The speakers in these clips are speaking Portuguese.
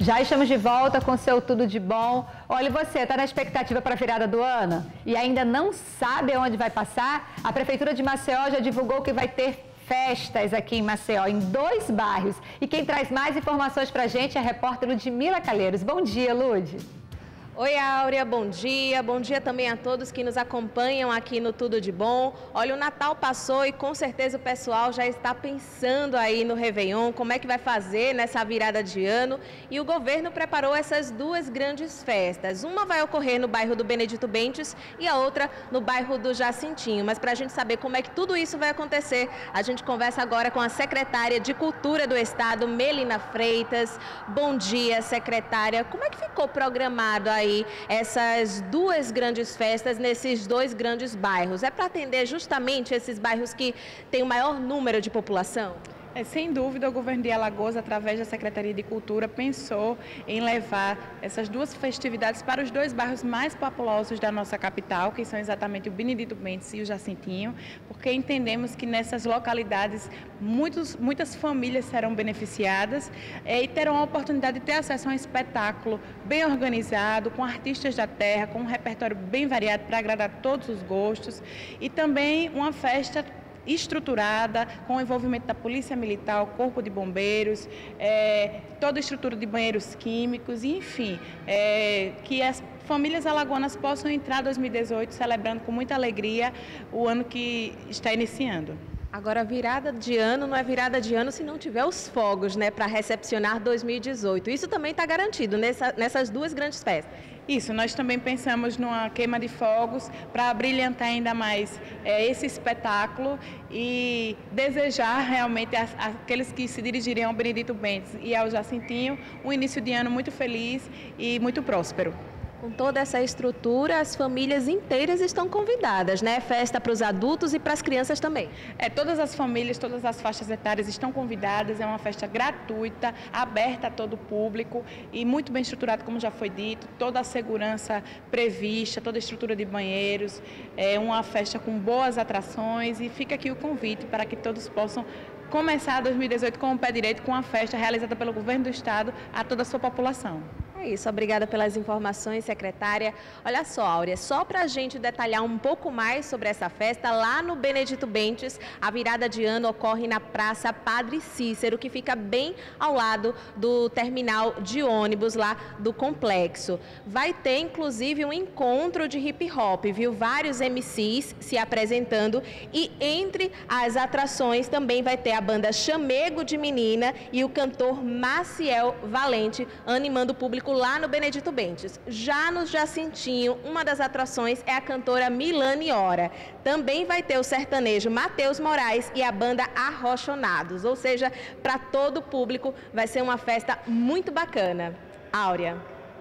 Já estamos de volta com seu Tudo de Bom. Olha, você está na expectativa para a virada do ano e ainda não sabe onde vai passar? A Prefeitura de Maceió já divulgou que vai ter festas aqui em Maceió, em 2 bairros. E quem traz mais informações para a gente é a repórter Ludmila Calheiros. Bom dia, Lud. Oi, Áurea, bom dia também a todos que nos acompanham aqui no Tudo de Bom. Olha, o Natal passou e com certeza o pessoal já está pensando aí no Réveillon, como é que vai fazer nessa virada de ano. E o governo preparou essas 2 grandes festas. Uma vai ocorrer no bairro do Benedito Bentes e a outra no bairro do Jacintinho. Mas para a gente saber como é que tudo isso vai acontecer, a gente conversa agora com a secretária de Cultura do Estado, Melina Freitas. Bom dia, secretária. Como é que ficou programado aí essas 2 grandes festas nesses 2 grandes bairros? É para atender justamente esses bairros que têm o maior número de população? Sem dúvida, o governo de Alagoas, através da Secretaria de Cultura, pensou em levar essas 2 festividades para os 2 bairros mais populosos da nossa capital, que são exatamente o Benedito Bentes e o Jacintinho, porque entendemos que nessas localidades muitas famílias serão beneficiadas e terão a oportunidade de ter acesso a um espetáculo bem organizado, com artistas da terra, com um repertório bem variado para agradar todos os gostos e também uma festa estruturada, com o envolvimento da Polícia Militar, o Corpo de Bombeiros, toda a estrutura de banheiros químicos, enfim, que as famílias alagoanas possam entrar em 2018 celebrando com muita alegria o ano que está iniciando. Agora, virada de ano não é virada de ano se não tiver os fogos, né, para recepcionar 2018. Isso também está garantido nessas 2 grandes festas. Isso, nós também pensamos numa queima de fogos para brilhantar ainda mais esse espetáculo e desejar realmente aqueles que se dirigiriam ao Benedito Bentes e ao Jacintinho um início de ano muito feliz e muito próspero. Com toda essa estrutura, as famílias inteiras estão convidadas, né? Festa para os adultos e para as crianças também. Todas as famílias, todas as faixas etárias estão convidadas, é uma festa gratuita, aberta a todo o público e muito bem estruturada, como já foi dito, toda a segurança prevista, toda a estrutura de banheiros, é uma festa com boas atrações e fica aqui o convite para que todos possam começar 2018 com o pé direito, com a festa realizada pelo governo do estado a toda a sua população. É isso, obrigada pelas informações, secretária. Olha só, Áurea, só para a gente detalhar um pouco mais sobre essa festa, lá no Benedito Bentes, a virada de ano ocorre na Praça Padre Cícero, que fica bem ao lado do terminal de ônibus lá do complexo. Vai ter, inclusive, um encontro de hip hop, viu? Vários MCs se apresentando e entre as atrações também vai ter a banda Chamego de Menina e o cantor Maciel Valente animando o público lá no Benedito Bentes. Já no Jacintinho, uma das atrações é a cantora Milane Hora. Também vai ter o sertanejo Matheus Moraes e a banda Arrochonados, ou seja, para todo o público vai ser uma festa muito bacana. Áurea.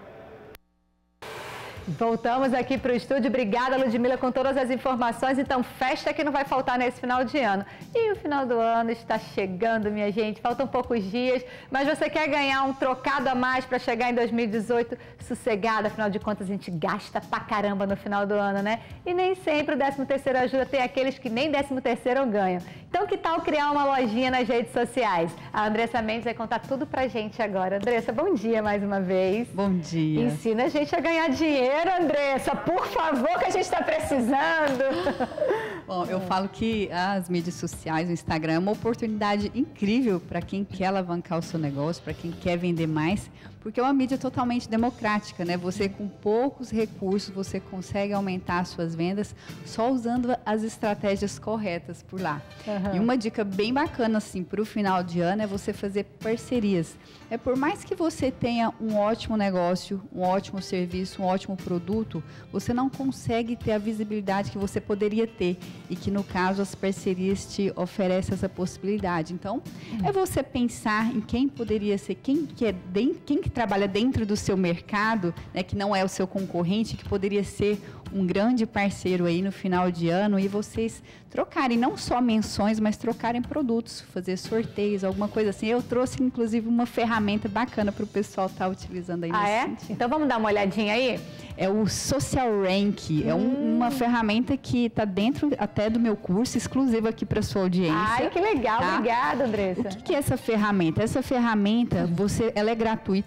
Voltamos aqui para o estúdio. Obrigada, Ludmila, com todas as informações. Então, festa que não vai faltar nesse final de ano. E o final do ano está chegando, minha gente. Faltam poucos dias, mas você quer ganhar um trocado a mais para chegar em 2018 sossegado? Afinal de contas, a gente gasta pra caramba no final do ano, né? E nem sempre o 13º ajuda. Tem aqueles que nem 13º ganham. Então, que tal criar uma lojinha nas redes sociais? A Andressa Mendes vai contar tudo pra gente agora. Andressa, bom dia mais uma vez. Bom dia. Ensina a gente a ganhar dinheiro, Andressa, por favor, que a gente está precisando. Bom, eu falo que as mídias sociais, o Instagram, é uma oportunidade incrível para quem quer alavancar o seu negócio, para quem quer vender mais, porque é uma mídia totalmente democrática, né? Você, com poucos recursos, você consegue aumentar as suas vendas só usando as estratégias corretas por lá. E uma dica bem bacana, assim, para o final de ano é você fazer parcerias. Por mais que você tenha um ótimo negócio, um ótimo serviço, um ótimo produto, você não consegue ter a visibilidade que você poderia ter e que, no caso, as parcerias te oferecem essa possibilidade. Então, é você pensar em quem poderia ser, quem que trabalha dentro do seu mercado, né, que não é o seu concorrente, que poderia ser um grande parceiro aí no final de ano e vocês trocarem não só menções, mas trocarem produtos, fazer sorteios, alguma coisa assim. Eu trouxe, inclusive, uma ferramenta bacana para o pessoal estar utilizando aí nesse sentido. Então, vamos dar uma olhadinha aí? É o Social Rank, é uma ferramenta que está dentro até do meu curso, exclusivo aqui para sua audiência. Ai, que legal, tá? Obrigada, Andressa. O que é essa ferramenta? Essa ferramenta, ela é gratuita.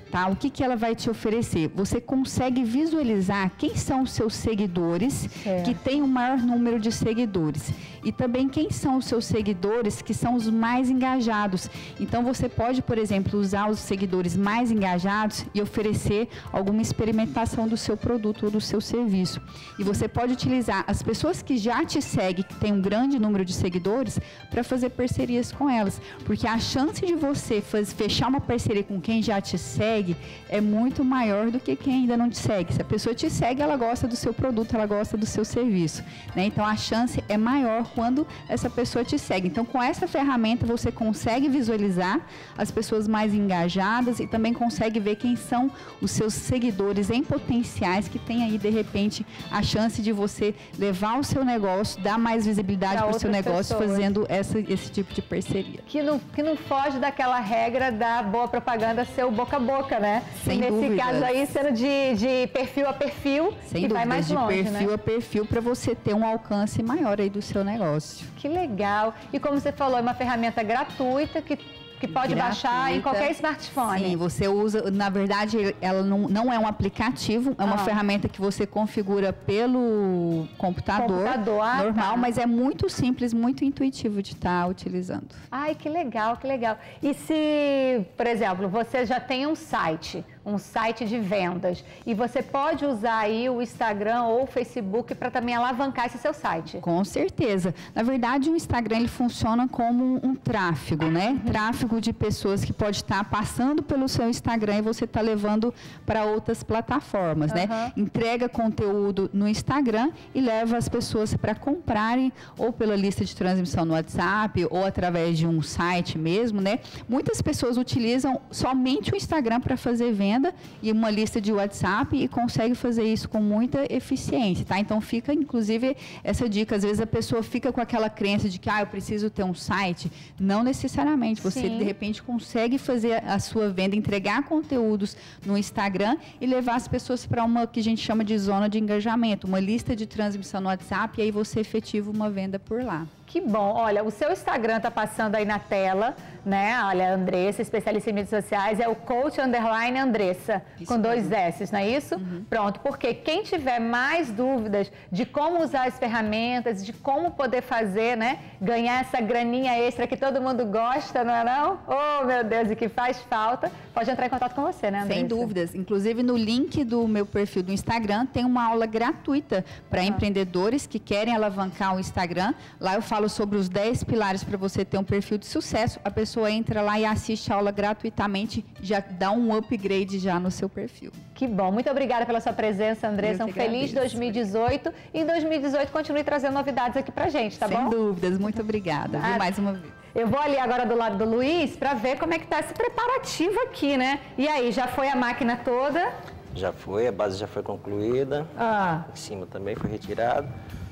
tá? O que ela vai te oferecer? Você consegue visualizar quem são os seus seguidores, que têm o maior número de seguidores. E também quem são os seus seguidores que são os mais engajados. Então, você pode, por exemplo, usar os seguidores mais engajados e oferecer alguma experimentação do seu produto ou do seu serviço. E você pode utilizar as pessoas que já te seguem, que tem um grande número de seguidores, para fazer parcerias com elas. Porque a chance de você fechar uma parceria com quem já te segue é muito maior do que quem ainda não te segue. Se a pessoa te segue, ela gosta do seu produto, ela gosta do seu serviço, né? Então, a chance é maior quando essa pessoa te segue. Então, com essa ferramenta, você consegue visualizar as pessoas mais engajadas e também consegue ver quem são os seus seguidores em potenciais que tem aí, de repente, a chance de você levar o seu negócio, dar mais visibilidade para o seu negócio, fazendo esse tipo de parceria. Que não foge daquela regra da boa propaganda ser o boca a boca, né? Sem Nesse dúvidas. caso aí, sendo de perfil a perfil, sem e vai mais longe, de perfil a perfil, para você ter um alcance maior aí do seu negócio. Que legal. E como você falou, é uma ferramenta gratuita que pode baixar em qualquer smartphone. Sim, você usa, na verdade, ela não é um aplicativo, é uma ferramenta que você configura pelo computador normal, mas é muito simples, muito intuitivo de estar utilizando. Ai, que legal, que legal. E se, por exemplo, você já tem um site de vendas, e você pode usar aí o Instagram ou o Facebook para também alavancar esse seu site? Com certeza. Na verdade, o Instagram ele funciona como um tráfego, né? Tráfego de pessoas que pode estar passando pelo seu Instagram e você está levando para outras plataformas, né? Entrega conteúdo no Instagram e leva as pessoas para comprarem ou pela lista de transmissão no WhatsApp ou através de um site mesmo, né? Muitas pessoas utilizam somente o Instagram para fazer venda e uma lista de WhatsApp e consegue fazer isso com muita eficiência, tá? Então fica, inclusive, essa dica. Às vezes a pessoa fica com aquela crença de que eu preciso ter um site. Não necessariamente. Você, de repente, consegue fazer a sua venda, entregar conteúdos no Instagram e levar as pessoas para uma que a gente chama de zona de engajamento, uma lista de transmissão no WhatsApp, e aí você efetiva uma venda por lá. Que bom. Olha, o seu Instagram está passando aí na tela, né? Olha, Andressa, especialista em mídias sociais, é o coach_Andressa, com 2 S, não é isso? Pronto, porque quem tiver mais dúvidas de como usar as ferramentas, de como poder fazer, né? Ganhar essa graninha extra que todo mundo gosta, não é não? Oh, meu Deus, e que faz falta, pode entrar em contato com você, né, Andressa? Sem dúvidas. Inclusive, no link do meu perfil do Instagram, tem uma aula gratuita para empreendedores que querem alavancar o Instagram. Lá eu falo sobre os 10 pilares para você ter um perfil de sucesso. A pessoa entra lá e assiste a aula gratuitamente, já dá um upgrade já no seu perfil. Que bom. Muito obrigada pela sua presença, Andressa. Um feliz 2018. E em 2018 continue trazendo novidades aqui pra gente, tá bom? Sem dúvidas. Muito obrigada. Viu, mais uma vez. Eu vou ali agora do lado do Luiz para ver como é que tá esse preparativo aqui, né? E aí, já foi a máquina toda? Já foi, a base já foi concluída. Em cima também foi retirado.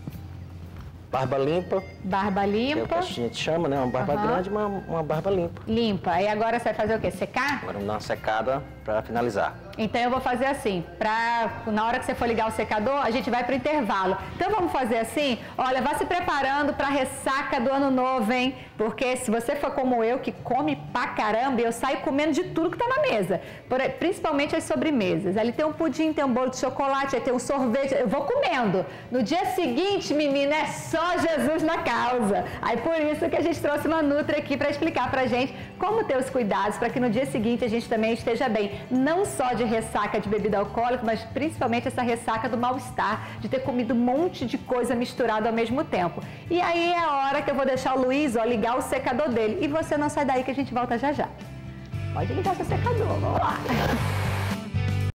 Barba limpa. Barba limpa. Que é o que a gente chama, né? Uma barba grande, uma barba limpa. Limpa. E agora você vai fazer o quê? Secar? Agora vamos dar uma secada para finalizar. Então eu vou fazer assim, na hora que você for ligar o secador, a gente vai para o intervalo. Então vamos fazer assim, olha, vá se preparando para a ressaca do ano novo, hein? Porque se você for como eu, que come pra caramba, eu saio comendo de tudo que tá na mesa. Principalmente as sobremesas. Ali tem um pudim, tem um bolo de chocolate, aí tem um sorvete, eu vou comendo. No dia seguinte, menina, é só Jesus na causa. Aí por isso que a gente trouxe uma Nutri aqui para explicar pra gente como ter os cuidados para que no dia seguinte a gente também esteja bem. Não só de ressaca de bebida alcoólica, mas principalmente essa ressaca do mal-estar, de ter comido um monte de coisa misturada ao mesmo tempo. E aí é a hora que eu vou deixar o Luiz, ligar o secador dele. E você não sai daí que a gente volta já já. Pode ligar seu secador, vamos lá.